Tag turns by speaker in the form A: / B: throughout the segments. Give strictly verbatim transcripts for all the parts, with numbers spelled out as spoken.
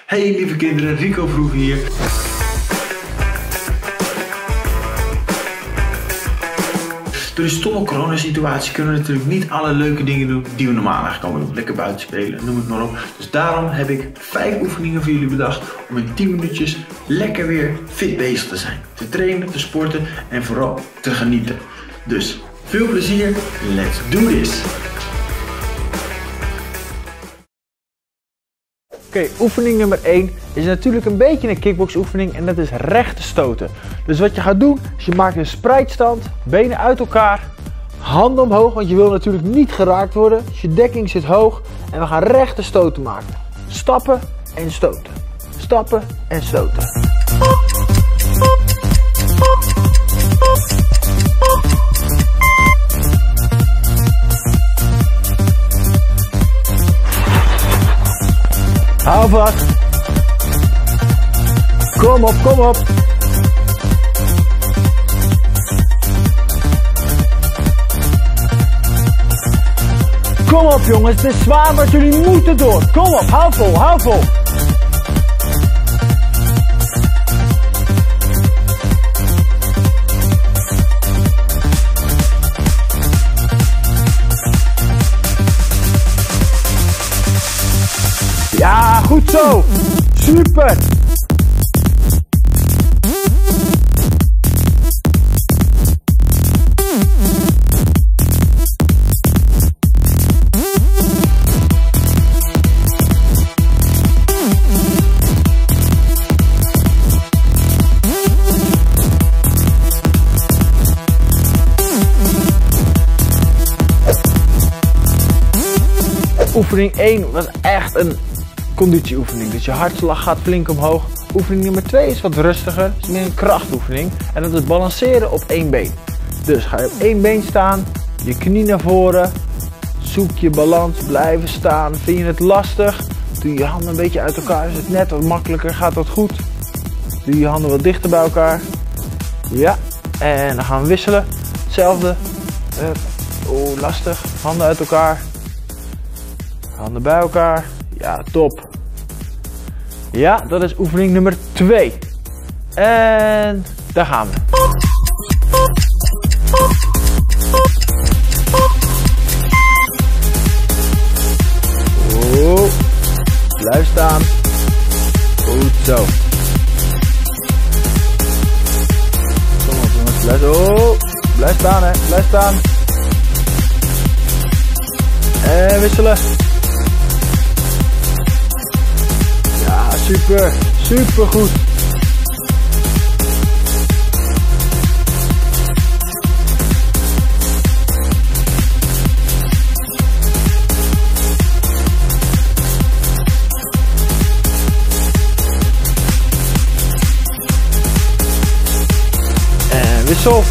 A: Hey lieve kinderen, Rico Vroeg hier. Door de stomme coronasituatie kunnen we natuurlijk niet alle leuke dingen doen die we normaal eigenlijk kan doen. Lekker buiten spelen, noem het maar op. Dus daarom heb ik vijf oefeningen voor jullie bedacht om in tien minuutjes lekker weer fit bezig te zijn. Te trainen, te sporten en vooral te genieten. Dus veel plezier, let's do this!
B: Oké, okay, oefening nummer één is natuurlijk een beetje een kickbox oefening en dat is rechte stoten. Dus wat je gaat doen, is je maakt een spreidstand, benen uit elkaar, handen omhoog, want je wil natuurlijk niet geraakt worden. Dus je dekking zit hoog en we gaan rechte stoten maken. Stappen en stoten. Stappen en stoten. Hou vast. Kom op, kom op. Kom op jongens, het is zwaar, maar jullie moeten door. Kom op, hou vol, hou vol. Ja, goed zo. Super. Oefening één was echt een conditieoefening, dus je hartslag gaat flink omhoog. Oefening nummer twee is wat rustiger, het is meer een krachtoefening en dat is balanceren op één been. Dus ga je op één been staan, je knie naar voren, zoek je balans, blijven staan. Vind je het lastig? Doe je handen een beetje uit elkaar, is het net wat makkelijker, gaat dat goed. Doe je handen wat dichter bij elkaar. Ja, en dan gaan we wisselen. Hetzelfde. Oeh, lastig. Handen uit elkaar. Handen bij elkaar. Ja, top. Ja, dat is oefening nummer twee. En daar gaan we. Oh, blijf staan. Goed zo. Kom op jongens, blijf, oh, blijf staan hè, blijf staan. En wisselen. Super, super goed. En wissel.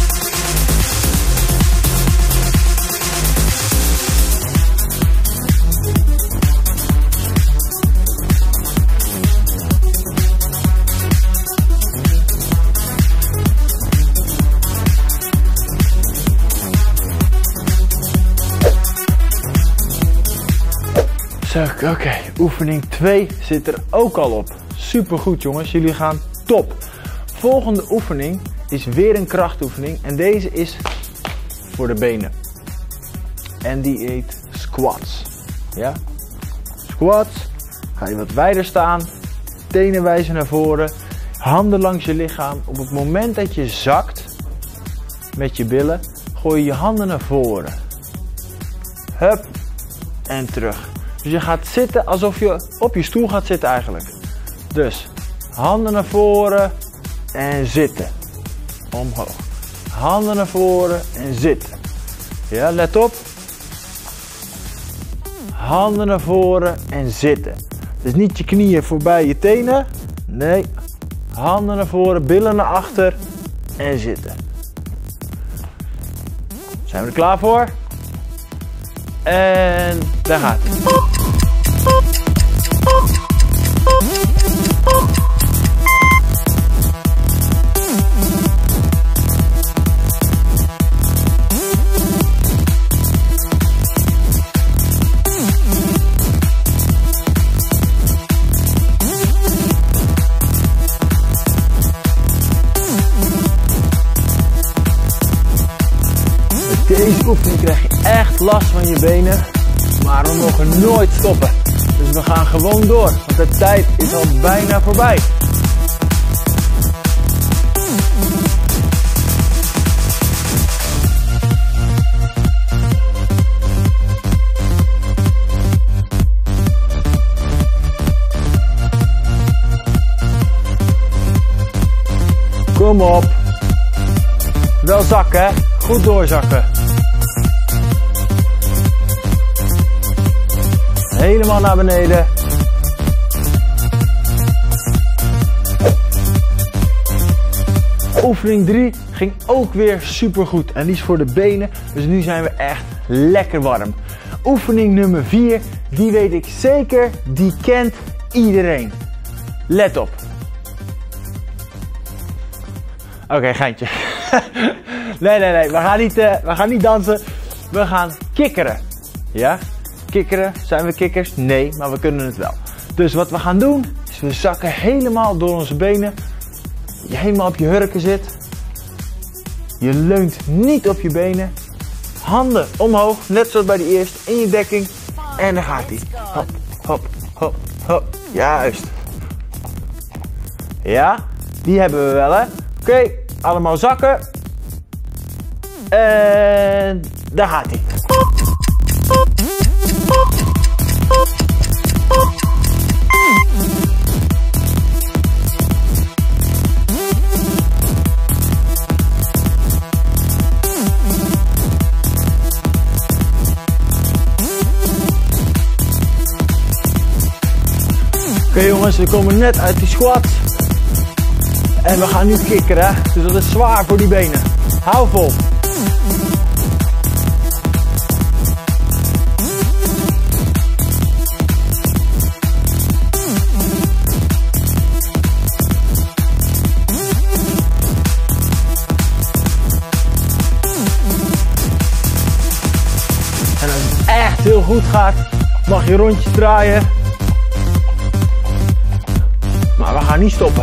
B: Zo, oké, okay. Oefening twee zit er ook al op. Super goed jongens, jullie gaan top. Volgende oefening is weer een krachtoefening en deze is voor de benen. En die heet squats. Ja? Squats, ga je wat wijder staan, tenen wijzen naar voren, handen langs je lichaam. Op het moment dat je zakt met je billen, gooi je je handen naar voren. Hup, en terug. Dus je gaat zitten alsof je op je stoel gaat zitten eigenlijk. Dus handen naar voren en zitten. Omhoog. Handen naar voren en zitten. Ja, let op. Handen naar voren en zitten. Dus niet je knieën voorbij je tenen. Nee. Handen naar voren, billen naar achter en zitten. Zijn we er klaar voor? En daar gaat het. elke oefening krijg je echt last van je benen. Maar we mogen nooit stoppen. Dus we gaan gewoon door, want de tijd is al bijna voorbij. Kom op. Wel zakken, hè? Goed doorzakken. Helemaal naar beneden. Oefening drie ging ook weer super goed. En die is voor de benen. Dus nu zijn we echt lekker warm. Oefening nummer vier. Die weet ik zeker. Die kent iedereen. Let op. Oké, okay, geintje. nee, nee, nee. We gaan, niet, uh, we gaan niet dansen. We gaan kikkeren. Ja? Kikkeren. Zijn we kikkers? Nee, maar we kunnen het wel. Dus wat we gaan doen, is we zakken helemaal door onze benen. Je helemaal op je hurken zit. Je leunt niet op je benen. Handen omhoog, net zoals bij de eerste. In je dekking. En dan gaat hij. Hop, hop, hop, hop. Juist. Ja, die hebben we wel, hè. Oké, okay, allemaal zakken. En daar gaat hij. Oké okay, jongens, we komen net uit die squat. En we gaan nu kikkeren, dus dat is zwaar voor die benen. Hou vol. En als het echt heel goed gaat, mag je rondjes draaien. Maar we gaan niet stoppen.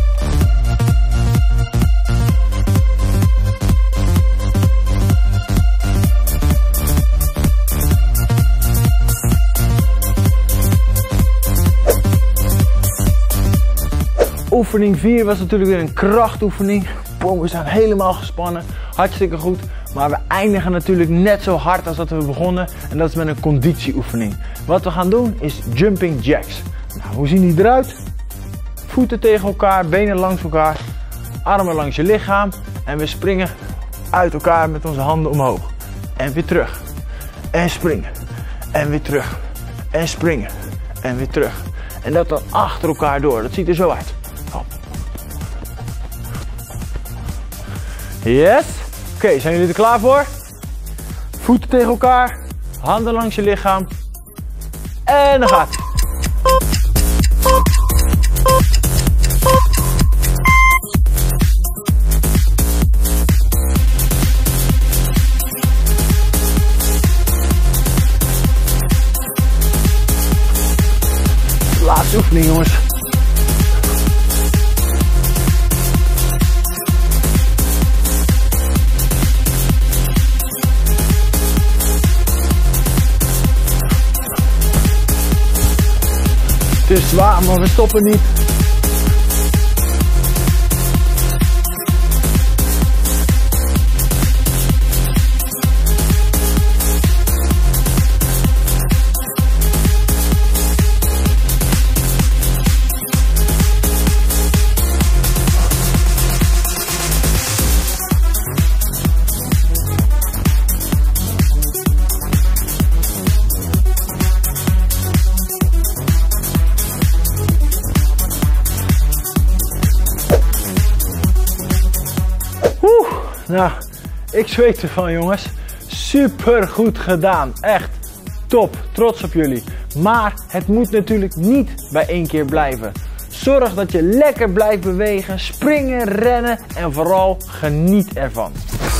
B: Oefening vier was natuurlijk weer een krachtoefening. Boom, we zijn helemaal gespannen. Hartstikke goed. Maar we eindigen natuurlijk net zo hard als dat we begonnen. En dat is met een conditieoefening. Wat we gaan doen is jumping jacks. Nou, hoe zien die eruit? Voeten tegen elkaar, benen langs elkaar. Armen langs je lichaam. En we springen uit elkaar met onze handen omhoog. En weer terug. En springen. En weer terug. En springen. En weer terug. En dat dan achter elkaar door. Dat ziet er zo uit. Hop. Yes. Oké, okay, zijn jullie er klaar voor? Voeten tegen elkaar. Handen langs je lichaam. En dan gaat het. Laatste oefening, jongens. Het is zwaar, maar we stoppen niet. Nou, ik zweet ervan, jongens. Super goed gedaan. Echt top. Trots op jullie. Maar het moet natuurlijk niet bij één keer blijven. Zorg dat je lekker blijft bewegen, springen, rennen en vooral geniet ervan.